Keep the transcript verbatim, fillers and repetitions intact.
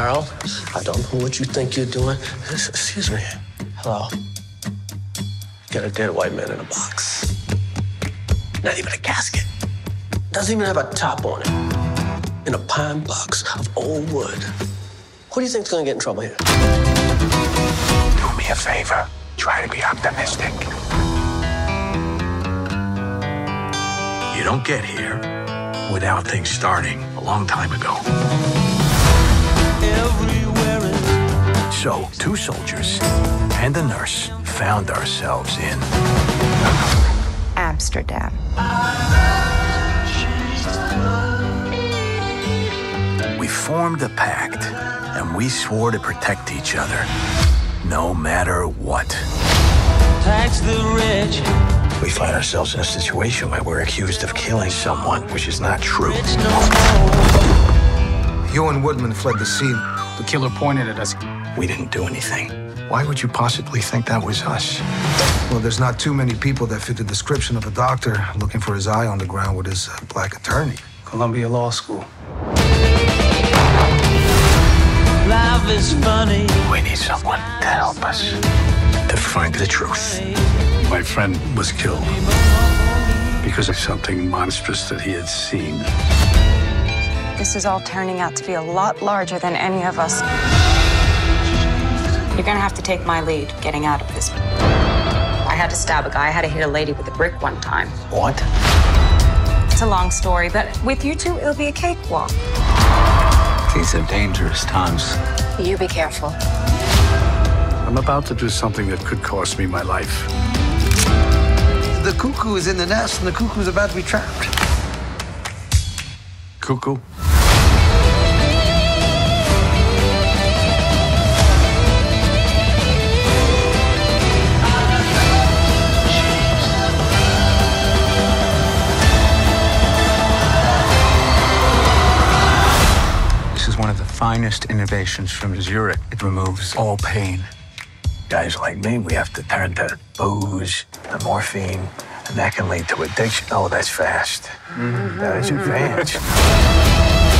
Harold, I don't know what you think you're doing. Excuse me. Hello. Got a dead white man in a box. Not even a casket. Doesn't even have a top on it. In a pine box of old wood. Who do you think's gonna get in trouble here? Do me a favor. Try to be optimistic. You don't get here without things starting a long time ago. So, two soldiers and a nurse found ourselves in Amsterdam. We formed a pact, and we swore to protect each other, no matter what. Tax the rich. We find ourselves in a situation where we're accused of killing someone, which is not true. You and Woodman fled the scene. The killer pointed at us. We didn't do anything. Why would you possibly think that was us? Well, there's not too many people that fit the description of a doctor looking for his eye on the ground with his uh, black attorney. Columbia Law School. Life is funny. We need someone to help us to find the truth. My friend was killed because of something monstrous that he had seen. This is all turning out to be a lot larger than any of us. You're gonna have to take my lead getting out of this. I had to stab a guy. I had to hit a lady with a brick one time. What? It's a long story, but with you two, it'll be a cakewalk. These are dangerous times. You be careful. I'm about to do something that could cost me my life. The cuckoo is in the nest, and the cuckoo's about to be trapped. Cuckoo? This is one of the finest innovations from Zurich. It removes all pain. Guys like me, we have to turn to booze, to morphine, and that can lead to addiction. Oh, that's fast. Mm-hmm. That is advanced.